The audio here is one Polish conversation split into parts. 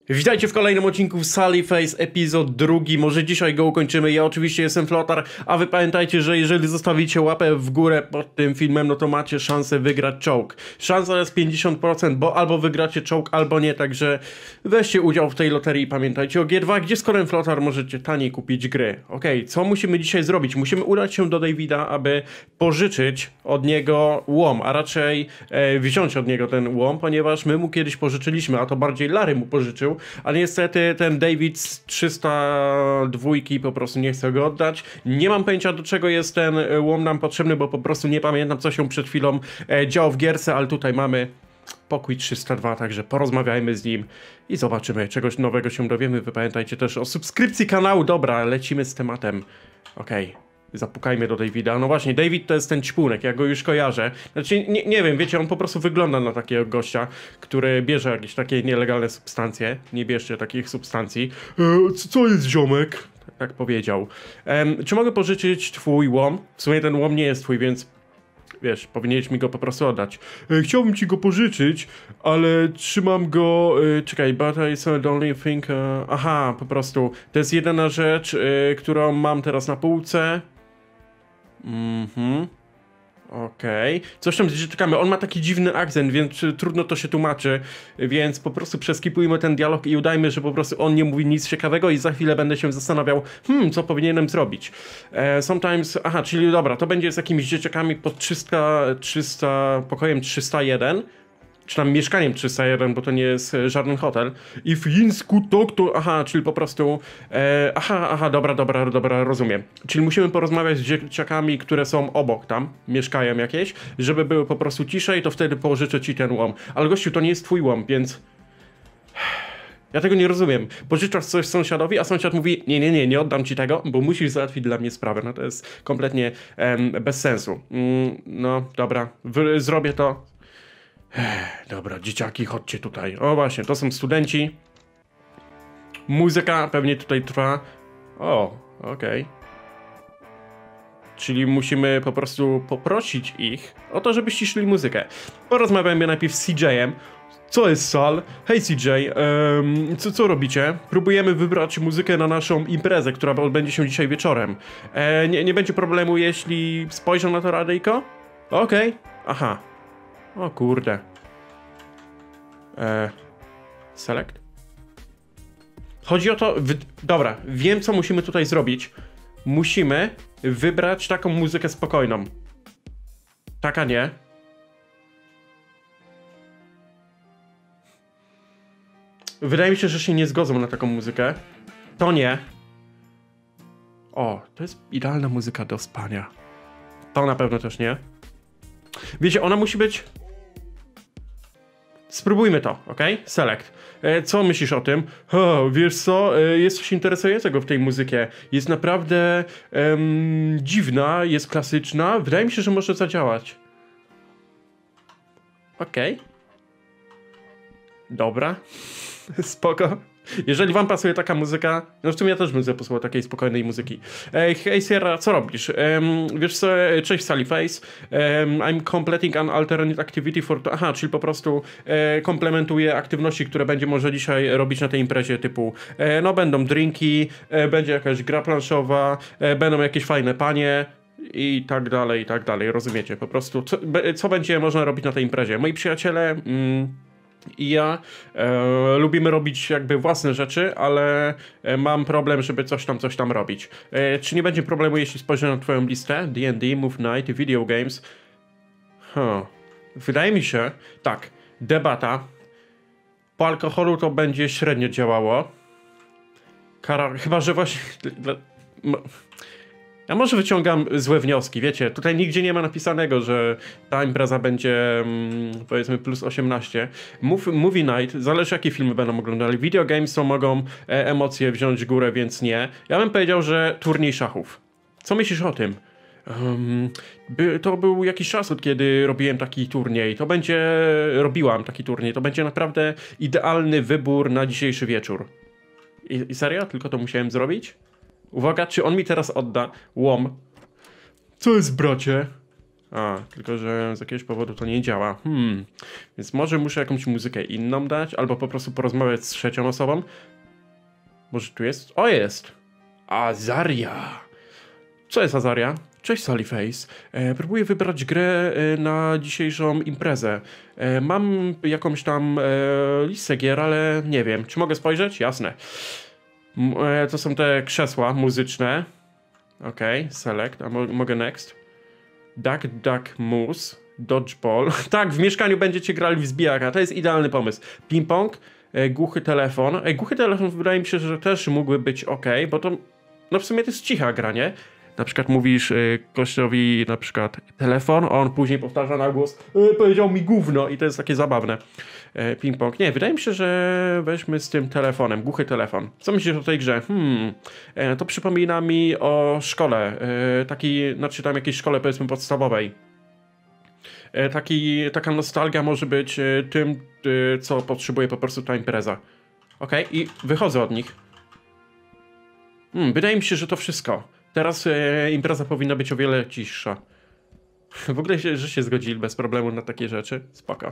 Witajcie w kolejnym odcinku Sully Face, epizod drugi. Może dzisiaj go ukończymy. Ja oczywiście jestem Flotar, a wy pamiętajcie, że jeżeli zostawicie łapę w górę pod tym filmem, no to macie szansę wygrać czołg. Szansa jest 50%, bo albo wygracie czołg, albo nie, także weźcie udział w tej loterii i pamiętajcie o G2, gdzie z kodem Flotar możecie taniej kupić gry. Okej, co musimy dzisiaj zrobić? Musimy udać się do Davida, aby pożyczyć od niego łom, a raczej wziąć od niego ten łom, ponieważ my mu kiedyś pożyczyliśmy, a to bardziej Larry mu pożyczył. Ale niestety ten David z 302 po prostu nie chce go oddać. Nie mam pojęcia, do czego jest ten łom nam potrzebny, bo po prostu nie pamiętam, co się przed chwilą działo w gierce, ale tutaj mamy pokój 302, także porozmawiajmy z nim i zobaczymy, czegoś nowego się dowiemy. Wy pamiętajcie też o subskrypcji kanału. Dobra, lecimy z tematem. Okej. Zapukajmy do Davida. No właśnie, David to jest ten ćpunek, ja go już kojarzę. Znaczy, nie wiem, wiecie, on po prostu wygląda na takiego gościa, który bierze jakieś takie nielegalne substancje. Nie bierzcie takich substancji. Co jest, ziomek? Tak powiedział. Czy mogę pożyczyć twój łom? W sumie ten łom nie jest twój, więc wiesz, powinieneś mi go po prostu oddać. Chciałbym ci go pożyczyć, ale trzymam go... czekaj, but I the only thing... aha, po prostu. To jest jedyna rzecz, którą mam teraz na półce. Okej. Coś tam czekamy. On ma taki dziwny akcent, więc trudno to się tłumaczy. Więc po prostu przeskipujmy ten dialog i udajmy, że po prostu on nie mówi nic ciekawego i za chwilę będę się zastanawiał, co powinienem zrobić. Sometimes... Aha, czyli dobra, to będzie z jakimiś dzieciakami pod 300 pokojem 301. Czy tam mieszkaniem 301, bo to nie jest żaden hotel. I w chińsku to... Aha, czyli po prostu... aha, dobra, rozumiem. Czyli musimy porozmawiać z dzieciakami, które są obok tam, mieszkają jakieś, żeby były po prostu ciszej, to wtedy pożyczę ci ten łom. Ale gościu, to nie jest twój łom, więc... Ja tego nie rozumiem. Pożyczasz coś sąsiadowi, a sąsiad mówi nie oddam ci tego, bo musisz załatwić dla mnie sprawę. No to jest kompletnie bez sensu. No, dobra, zrobię to. Dobra, dzieciaki, chodźcie tutaj. O właśnie, to są studenci. Muzyka pewnie tutaj trwa. O, okej. Czyli musimy po prostu poprosić ich o to, żeby ściszli muzykę. Porozmawiajmy najpierw z CJ-em. Co jest, Sal? Hej CJ, co robicie? Próbujemy wybrać muzykę na naszą imprezę, która odbędzie się dzisiaj wieczorem. Nie będzie problemu, jeśli spojrzę na to radyjko? Okej. Aha. O kurde. Select? Chodzi o to... Dobra, wiem, co musimy tutaj zrobić. Musimy wybrać taką muzykę spokojną. Taka nie. Wydaje mi się, że się nie zgodzą na taką muzykę. To nie. O, to jest idealna muzyka do spania. To na pewno też nie. Wiecie, ona musi być... Spróbujmy to, ok? Select. Co myślisz o tym? Wiesz co? Jest coś interesującego w tej muzyce. Jest naprawdę dziwna, jest klasyczna. Wydaje mi się, że może zadziałać. Okej. Dobra. Spoko. Jeżeli wam pasuje taka muzyka, no w sumie ja też bym sobie posłuchał takiej spokojnej muzyki. Hej Sierra, co robisz? Wiesz co, cześć Sully Face. I'm completing an alternate activity for... Aha, czyli po prostu komplementuję aktywności, które będzie może dzisiaj robić na tej imprezie, typu no będą drinki, będzie jakaś gra planszowa, będą jakieś fajne panie i tak dalej, rozumiecie? Po prostu co będzie można robić na tej imprezie? Moi przyjaciele... I ja lubimy robić jakby własne rzeczy, ale mam problem, żeby coś tam robić. Czy nie będzie problemu, jeśli spojrzę na twoją listę? D&D, Move Night, Video Games. Wydaje mi się, tak, debata. Po alkoholu to będzie średnio działało. Chyba, że właśnie... Ja może wyciągam złe wnioski, wiecie, tutaj nigdzie nie ma napisanego, że ta impreza będzie, powiedzmy, plus 18. Movie Night, zależy jakie filmy będą oglądali. Video games to mogą emocje wziąć górę, więc nie. Ja bym powiedział, że turniej szachów. Co myślisz o tym? To był jakiś czas, od kiedy robiłem taki turniej. Robiłam taki turniej. To będzie naprawdę idealny wybór na dzisiejszy wieczór. I serio? Tylko to musiałem zrobić? Uwaga, czy on mi teraz odda łom? Co jest, bracie? A, tylko że z jakiegoś powodu to nie działa. Więc może muszę jakąś muzykę inną dać, albo po prostu porozmawiać z trzecią osobą. Może tu jest? O, jest! Azaria! Co jest Azaria? Cześć Sallyface. Próbuję wybrać grę na dzisiejszą imprezę. Mam jakąś tam listę gier, ale nie wiem. Czy mogę spojrzeć? Jasne. To są te krzesła muzyczne. Okej, select. A mogę next? Duck Moose. Dodgeball. Tak, w mieszkaniu będziecie grali w zbijaka. To jest idealny pomysł. Ping-pong. Głuchy telefon. Głuchy telefon wydaje mi się, że też mógłby być ok, bo to no w sumie to jest cicha gra, nie? Na przykład mówisz gościowi na przykład telefon, a on później powtarza na głos powiedział mi gówno i to jest takie zabawne. Ping-pong. Nie, wydaje mi się, że weźmy z tym telefonem, głuchy telefon. Co myślisz o tej grze? To przypomina mi o szkole. Znaczy tam jakiejś szkole powiedzmy podstawowej. Taka nostalgia może być tym, co potrzebuje po prostu ta impreza. Okej, i wychodzę od nich. Wydaje mi się, że to wszystko. Teraz impreza powinna być o wiele cichsza. W ogóle, że się zgodzili bez problemu na takie rzeczy. Spoko.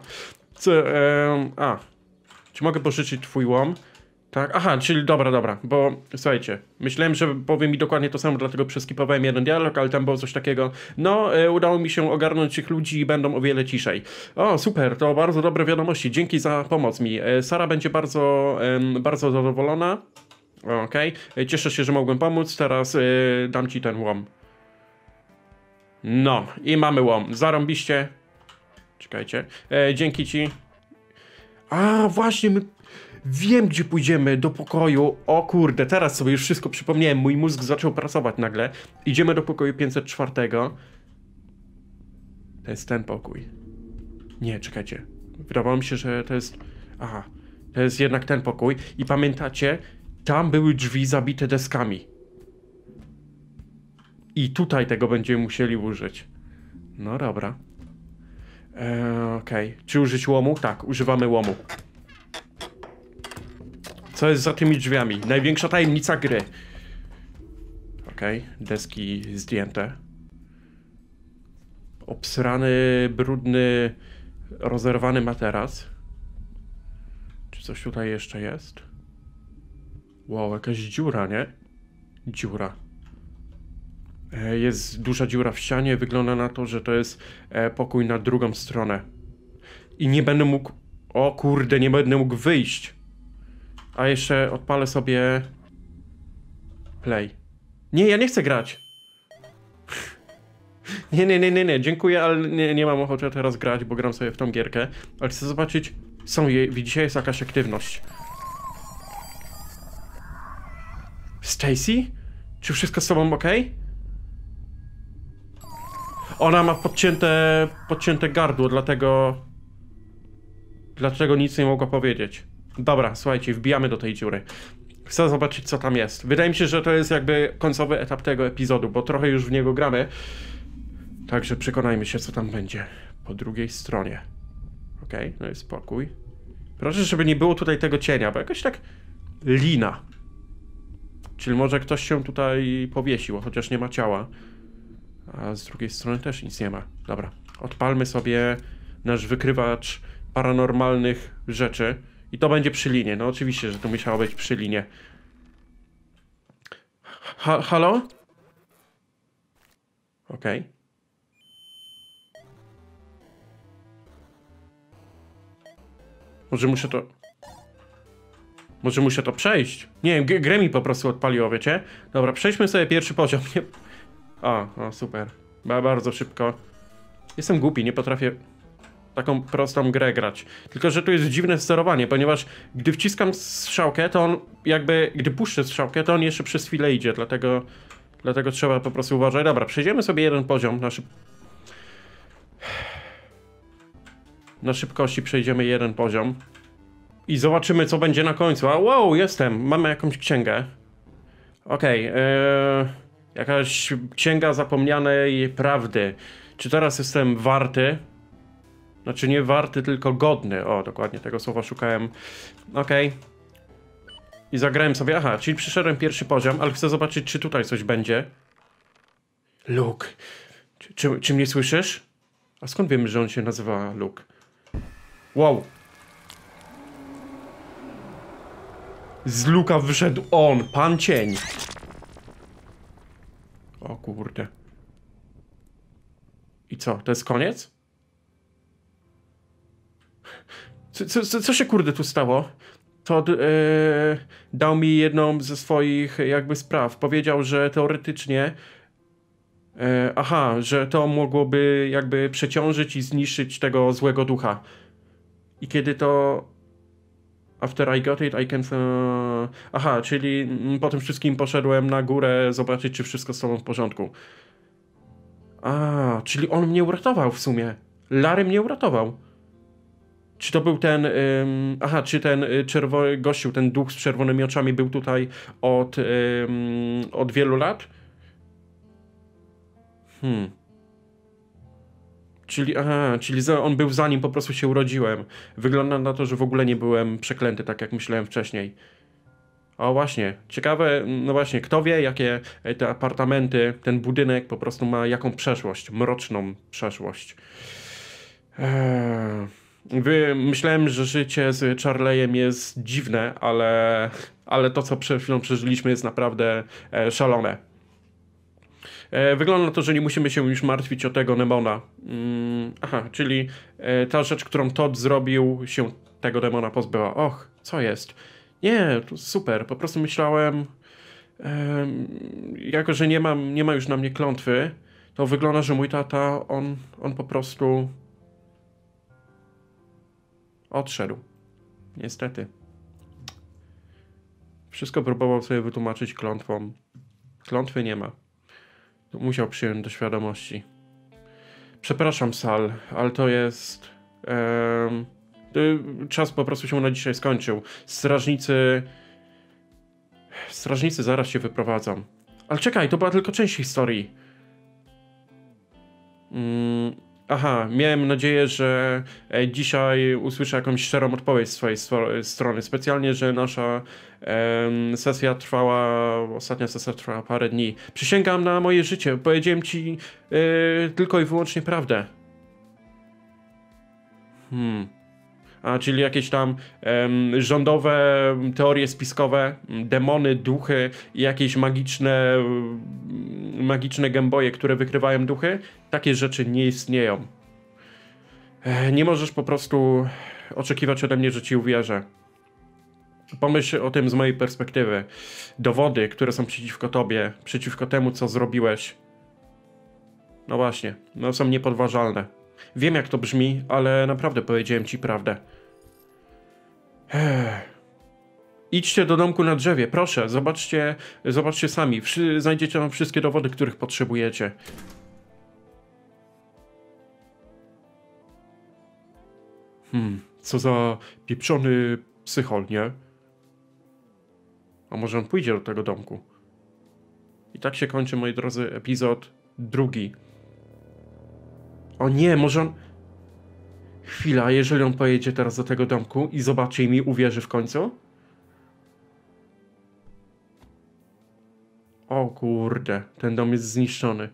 Czy mogę pożyczyć twój łom? Tak, aha, czyli dobra, bo słuchajcie, myślałem, że powie mi dokładnie to samo, dlatego przeskipowałem jeden dialog, ale tam było coś takiego, no, udało mi się ogarnąć tych ludzi i będą o wiele ciszej. O, super, to bardzo dobre wiadomości, dzięki za pomoc mi. Sara będzie bardzo zadowolona. Okej, cieszę się, że mogłem pomóc, teraz dam ci ten łom. No, i mamy łom, zarąbiście. Czekajcie, dzięki ci. A, właśnie, wiem, gdzie pójdziemy, do pokoju. O kurde, teraz sobie już wszystko przypomniałem. Mój mózg zaczął pracować nagle. Idziemy do pokoju 504. To jest ten pokój. Nie, czekajcie. Wydawało mi się, że to jest... Aha, to jest jednak ten pokój. I pamiętacie, tam były drzwi zabite deskami. I tutaj tego będziemy musieli użyć. No dobra. Okej. Czy użyć łomu? Tak, używamy łomu. Co jest za tymi drzwiami? Największa tajemnica gry. Okej, deski zdjęte. Obsrany, brudny, rozerwany materac. Czy coś tutaj jeszcze jest? Wow, jakaś dziura, nie? Dziura. Jest duża dziura w ścianie. Wygląda na to, że to jest pokój na drugą stronę. I nie będę mógł... O kurde, nie będę mógł wyjść. A jeszcze odpalę sobie... Play. Nie, ja nie chcę grać. Nie, dziękuję, ale nie mam ochoty teraz grać, bo gram sobie w tą gierkę. Ale chcę zobaczyć... Widzicie, jest jakaś aktywność. Stacy? Czy wszystko z tobą ok? Ona ma podcięte gardło, dlatego nic nie mogła powiedzieć. Dobra, słuchajcie, wbijamy do tej dziury. Chcę zobaczyć, co tam jest. Wydaje mi się, że to jest jakby końcowy etap tego epizodu, bo trochę już w niego gramy. Także przekonajmy się, co tam będzie po drugiej stronie. Okej, no jest spokój. Proszę, żeby nie było tutaj tego cienia, bo jakoś tak... Lina. Czyli może ktoś się tutaj powiesił, chociaż nie ma ciała. A z drugiej strony też nic nie ma. Dobra, odpalmy sobie nasz wykrywacz paranormalnych rzeczy. I to będzie przy linie. No oczywiście, że to musiało być przy linie. Halo? Okej. Może muszę to przejść. Nie wiem, grę mi po prostu odpaliło, wiecie? Dobra, przejdźmy sobie pierwszy poziom. O, super. Bardzo szybko. Jestem głupi, nie potrafię taką prostą grę grać. Tylko że tu jest dziwne sterowanie, ponieważ gdy wciskam strzałkę, to on jakby... Gdy puszczę strzałkę, to on jeszcze przez chwilę idzie, dlatego trzeba po prostu uważać. Dobra, przejdziemy sobie jeden poziom na szybkości przejdziemy jeden poziom. I zobaczymy, co będzie na końcu. A wow, jestem. Mamy jakąś księgę. Okej, jakaś księga zapomnianej prawdy. Czy teraz jestem warty? Znaczy nie warty, tylko godny. O, dokładnie tego słowa szukałem. Okej. I zagrałem sobie... Aha, czyli przyszedłem pierwszy poziom, ale chcę zobaczyć, czy tutaj coś będzie. Luke, czy mnie słyszysz? A skąd wiemy, że on się nazywa Luke? Wow. Z Luka wyszedł on, pan cień. O kurde. I co, to jest koniec? Co się kurde tu stało? Todd dał mi jedną ze swoich jakby spraw. Powiedział, że teoretycznie aha, że to mogłoby jakby przeciążyć i zniszczyć tego złego ducha. I kiedy to... After I got it, I can... Aha, czyli po tym wszystkim poszedłem na górę zobaczyć, czy wszystko z tobą w porządku. A, czyli on mnie uratował w sumie. Larry mnie uratował. Czy to był ten... aha, czy ten czerwony gościu, ten duch z czerwonymi oczami był tutaj od wielu lat? Czyli, aha, czyli on był zanim po prostu się urodziłem. Wygląda na to, że w ogóle nie byłem przeklęty, tak jak myślałem wcześniej. O właśnie, ciekawe, no właśnie, kto wie, jakie te apartamenty, ten budynek po prostu ma jaką przeszłość, mroczną przeszłość. Myślałem, że życie z Charley'em jest dziwne, ale to, co przed chwilą przeżyliśmy, jest naprawdę szalone. Wygląda na to, że nie musimy się już martwić o tego demona. Aha, czyli ta rzecz, którą Todd zrobił, się tego demona pozbyła. Och, co jest? Nie, to super. Po prostu myślałem, jako że nie ma już na mnie klątwy, to wygląda, że mój tata, on po prostu odszedł. Niestety. Wszystko próbował sobie wytłumaczyć klątwą. Klątwy nie ma. Musiał przyjąć do świadomości. Przepraszam, Sal, ale to jest... czas po prostu się na dzisiaj skończył. Strażnicy zaraz się wyprowadzą. Ale czekaj, to była tylko część historii. Aha, miałem nadzieję, że dzisiaj usłyszę jakąś szczerą odpowiedź z twojej strony. Specjalnie, że nasza ostatnia sesja trwała parę dni. Przysięgam na moje życie. Powiedziałem ci tylko i wyłącznie prawdę. A, czyli jakieś tam rządowe teorie spiskowe, demony, duchy i jakieś magiczne gęboje, które wykrywają duchy. Takie rzeczy nie istnieją. Nie możesz po prostu oczekiwać ode mnie, że ci uwierzę. Pomyśl o tym z mojej perspektywy. Dowody, które są przeciwko tobie, przeciwko temu, co zrobiłeś. No właśnie, no są niepodważalne. Wiem, jak to brzmi, ale naprawdę powiedziałem ci prawdę. Idźcie do domku na drzewie, proszę, zobaczcie sami. Znajdziecie tam wszystkie dowody, których potrzebujecie. Co za pieprzony psychol, nie? A może on pójdzie do tego domku? I tak się kończy, moi drodzy, epizod 2. O nie, może on... Chwila, jeżeli on pojedzie teraz do tego domku i zobaczy i mi uwierzy w końcu? O kurde, ten dom jest zniszczony.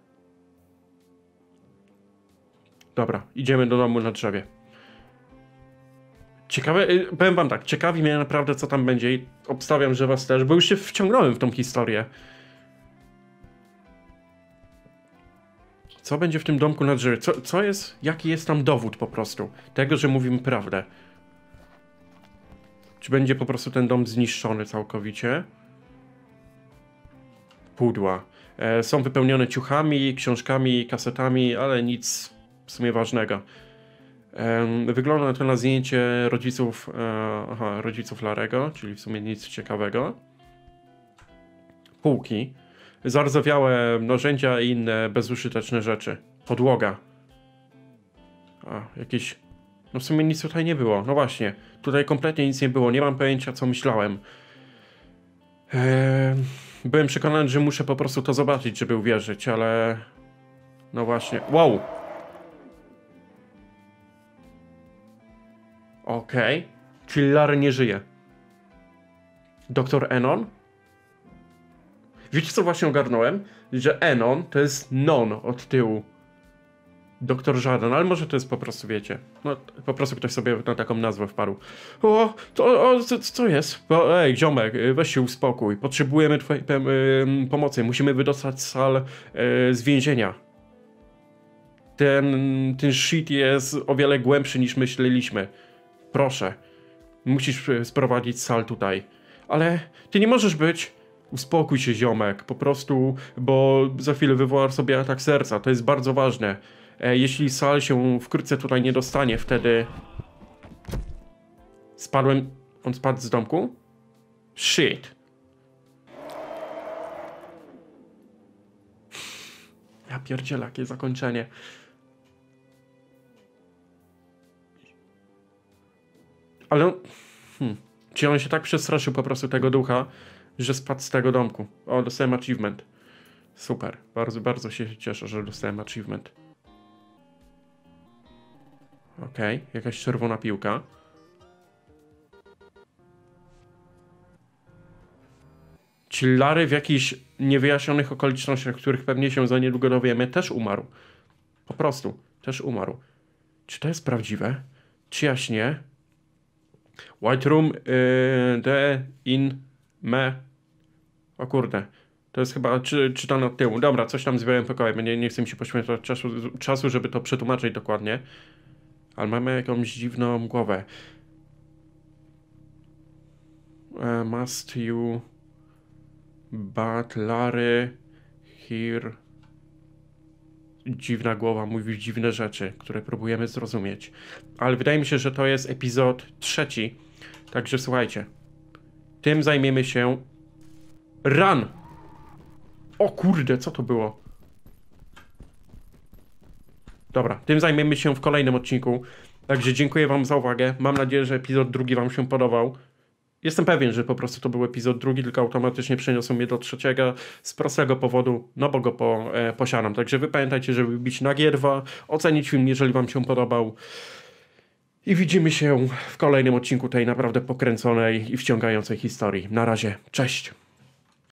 Dobra, idziemy do domu na drzewie. Ciekawe, powiem wam tak, ciekawi mnie naprawdę, co tam będzie i obstawiam, że was też, bo już się wciągnąłem w tą historię. Co będzie w tym domku na drzewie? Co jest, jaki jest tam dowód po prostu tego, że mówimy prawdę? Czy będzie po prostu ten dom zniszczony całkowicie? Pudła. Są wypełnione ciuchami, książkami, kasetami, ale nic w sumie ważnego. Wygląda na to na zdjęcie rodziców Larego, czyli w sumie nic ciekawego. Półki. Zardzewiałe narzędzia i inne bezużyteczne rzeczy. Podłoga. Jakieś... No w sumie nic tutaj nie było. No właśnie. Tutaj kompletnie nic nie było. Nie mam pojęcia, co myślałem. Byłem przekonany, że muszę po prostu to zobaczyć, żeby uwierzyć, ale... No właśnie. Wow! Okej. Czyli Larry nie żyje. Doktor Enon? Wiecie, co właśnie ogarnąłem? Że Enon to jest non od tyłu. Doktor Żaden, ale może to jest po prostu, wiecie, no po prostu ktoś sobie na taką nazwę wpadł. Co jest? Ej, ziomek, weź się uspokój, potrzebujemy twojej pomocy, musimy wydostać Sal z więzienia. Ten shit jest o wiele głębszy niż myśleliśmy. Proszę, musisz sprowadzić Sal tutaj. Ale ty nie możesz być... Uspokój się, ziomek, po prostu, bo za chwilę wywołasz sobie atak serca, to jest bardzo ważne. Jeśli Sal się wkrótce tutaj nie dostanie, wtedy... Spadłem... On spadł z domku? Shit. Ja pierdzielę, jakie zakończenie. Ale... Czy on się tak przestraszył po prostu tego ducha, że spadł z tego domku? O, dostałem achievement. Super. Bardzo, bardzo się cieszę, że dostałem achievement. Okej, jakaś czerwona piłka. Ci Larry w jakichś niewyjaśnionych okolicznościach, których pewnie się za niedługo dowiemy, też umarł. Po prostu, też umarł. Czy to jest prawdziwe? Czy jaśnie? White Room, the in me. O kurde. To jest chyba czytane od tyłu. Dobra, coś tam z białym pokojem. Nie chcę mi się poświęcać czasu, żeby to przetłumaczyć dokładnie. Ale mamy jakąś dziwną głowę. Must you... But Larry... Here... Dziwna głowa mówi dziwne rzeczy, które próbujemy zrozumieć. Ale wydaje mi się, że to jest epizod 3. Także słuchajcie. Tym zajmiemy się... Run! O kurde, co to było? Dobra, tym zajmiemy się w kolejnym odcinku. Także dziękuję wam za uwagę. Mam nadzieję, że epizod 2 wam się podobał. Jestem pewien, że po prostu to był epizod 2, tylko automatycznie przeniosą mnie do 3 z prostego powodu, no bo go posiadam. Także wy pamiętajcie, żeby bić na gierwa, ocenić film, jeżeli wam się podobał. I widzimy się w kolejnym odcinku tej naprawdę pokręconej i wciągającej historii. Na razie, cześć!